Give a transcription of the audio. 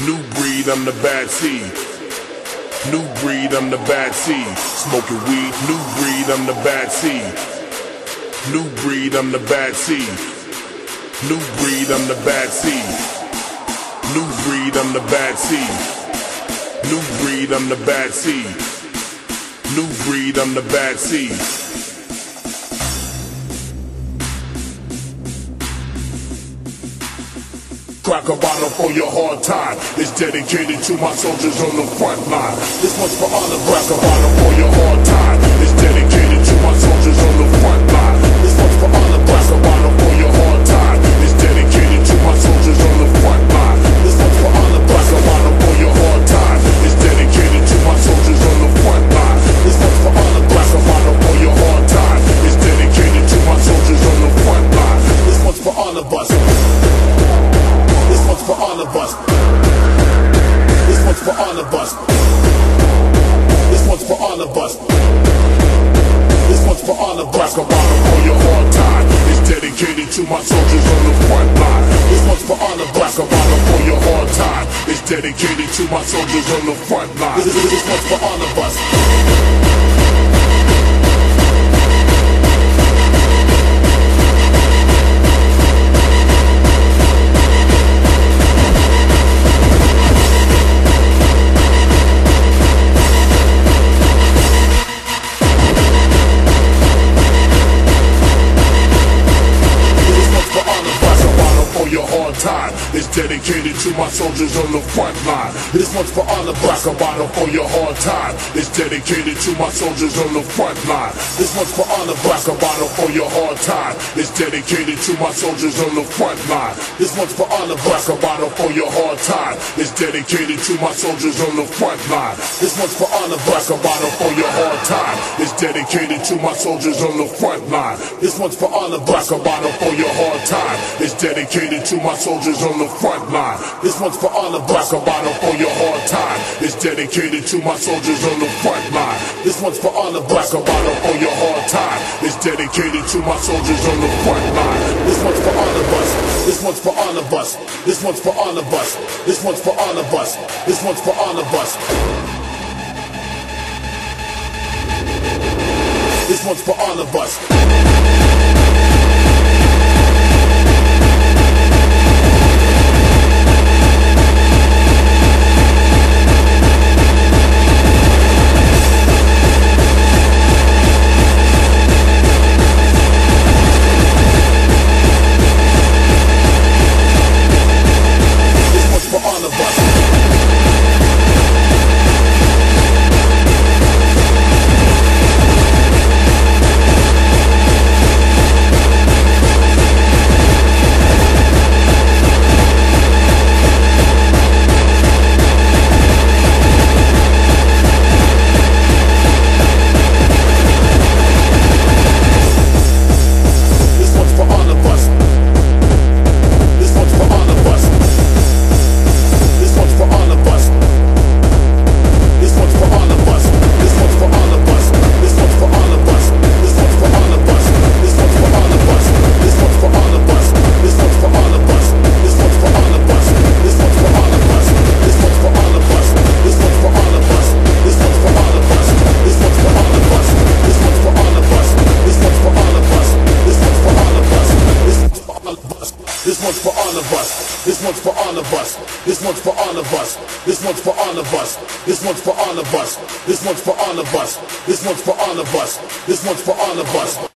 New breed, I'm the bad seed. New breed, I'm the bad seed. Smoking weed. New breed, I'm the bad seed. New breed, I'm the bad seed. New breed, I'm the bad seed. New breed, I'm the bad seed. New breed, I'm the bad seed. New breed, I'm the bad seed. Crack a bottle for your hard time. It's dedicated to my soldiers on the front line. This one's for all the crack a bottle for your hard time. It's dedicated to my soldiers on the front line. This one's for all the crack a bottle for your hard time. It's dedicated to my soldiers on the front line. This one's for all the crack a bottle for your hard time. It's dedicated to my soldiers on the front line. This one's for all the crack a bottle for your hard time. It's dedicated to my soldiers on the front line. This one's for all of us. This one's for all of us. This one's for all of us. This one's for all of us. This one's for all of us. Crack a bottle for your hard time. It's dedicated to my soldiers on the front line. This one's for all of us. Crack a bottle for your hard time. It's dedicated to my soldiers on the front line. This one's for all of us. Your hard time is dedicated to my soldiers on the front line. This one's for all the crack a bottle for your hard time. It's dedicated to my soldiers on the front line. This one's for all the crack a bottle for your hard time. It's dedicated to my soldiers on the front line. This one's for all the crack a bottle for your hard time. It's dedicated to my soldiers on the front line. This one's for all the crack a bottle for your hard time. It's dedicated to my soldiers on the front line. This one's for all the crack a bottle for your hard time. It's dedicated to my soldiers on the front line. This one's for all the crack a bottle for your hard time. It's dedicated to my soldiers on the front line. This one's for all the crack a bottle for your hard time. It's dedicated to my soldiers on the front line. This one's for all of us. This one's for all of us. This one's for all of us. This one's for all of us. This one's for all of us. This one's for all of us. This one's for all of us. This one's for all of us. This one's for all of us. This one's for all of us. This one's for all of us. This one's for all of us. This one's for all of us. This one's for all of us.